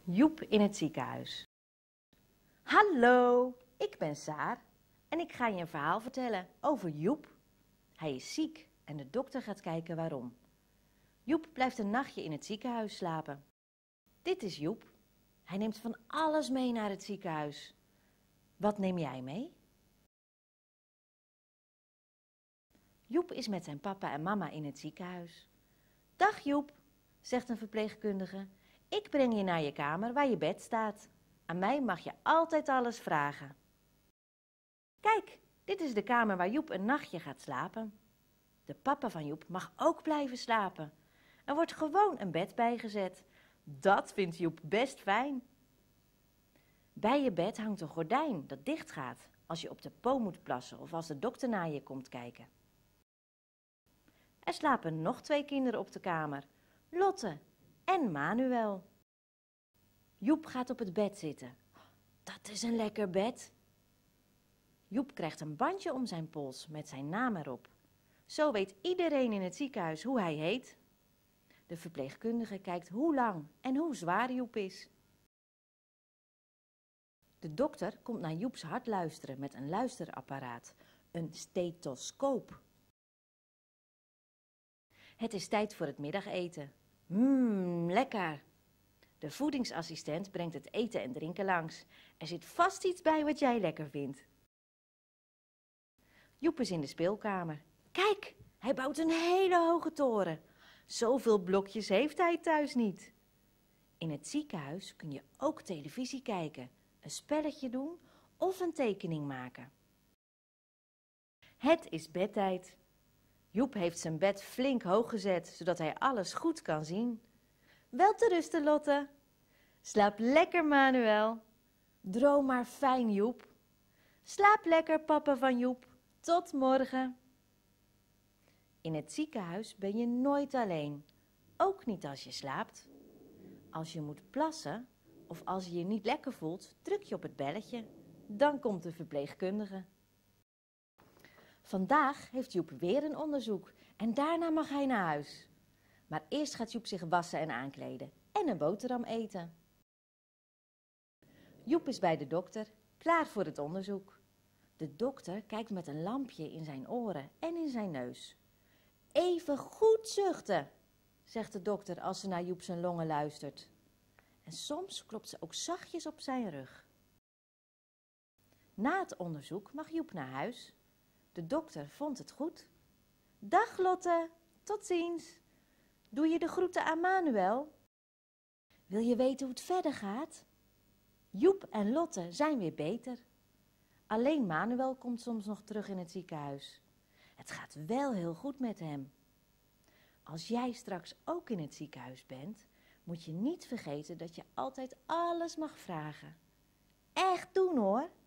Joep in het ziekenhuis. Hallo, ik ben Saar en ik ga je een verhaal vertellen over Joep. Hij is ziek en de dokter gaat kijken waarom. Joep blijft een nachtje in het ziekenhuis slapen. Dit is Joep. Hij neemt van alles mee naar het ziekenhuis. Wat neem jij mee? Joep is met zijn papa en mama in het ziekenhuis. Dag Joep, zegt een verpleegkundige. Ik breng je naar je kamer waar je bed staat. Aan mij mag je altijd alles vragen. Kijk, dit is de kamer waar Joep een nachtje gaat slapen. De papa van Joep mag ook blijven slapen. Er wordt gewoon een bed bijgezet. Dat vindt Joep best fijn. Bij je bed hangt een gordijn dat dicht gaat als je op de po moet plassen of als de dokter naar je komt kijken. Er slapen nog 2 kinderen op de kamer, Lotte en Manuel. Joep gaat op het bed zitten. Dat is een lekker bed. Joep krijgt een bandje om zijn pols met zijn naam erop. Zo weet iedereen in het ziekenhuis hoe hij heet. De verpleegkundige kijkt hoe lang en hoe zwaar Joep is. De dokter komt naar Joeps hart luisteren met een luisterapparaat, een stethoscoop. Het is tijd voor het middageten. Lekker! De voedingsassistent brengt het eten en drinken langs. Er zit vast iets bij wat jij lekker vindt. Joep is in de speelkamer. Kijk, hij bouwt een hele hoge toren. Zoveel blokjes heeft hij thuis niet. In het ziekenhuis kun je ook televisie kijken, een spelletje doen of een tekening maken. Het is bedtijd. Joep heeft zijn bed flink hoog gezet, zodat hij alles goed kan zien. Wel te rusten, Lotte. Slaap lekker, Manuel. Droom maar fijn, Joep. Slaap lekker, papa van Joep. Tot morgen. In het ziekenhuis ben je nooit alleen. Ook niet als je slaapt. Als je moet plassen of als je je niet lekker voelt, druk je op het belletje. Dan komt de verpleegkundige. Vandaag heeft Joep weer een onderzoek en daarna mag hij naar huis. Maar eerst gaat Joep zich wassen en aankleden en een boterham eten. Joep is bij de dokter, klaar voor het onderzoek. De dokter kijkt met een lampje in zijn oren en in zijn neus. Even goed zuchten, zegt de dokter als ze naar Joep zijn longen luistert. En soms klopt ze ook zachtjes op zijn rug. Na het onderzoek mag Joep naar huis. De dokter vond het goed. Dag Lotte, tot ziens. Doe je de groeten aan Manuel? Wil je weten hoe het verder gaat? Joep en Lotte zijn weer beter. Alleen Manuel komt soms nog terug in het ziekenhuis. Het gaat wel heel goed met hem. Als jij straks ook in het ziekenhuis bent, moet je niet vergeten dat je altijd alles mag vragen. Echt doen hoor!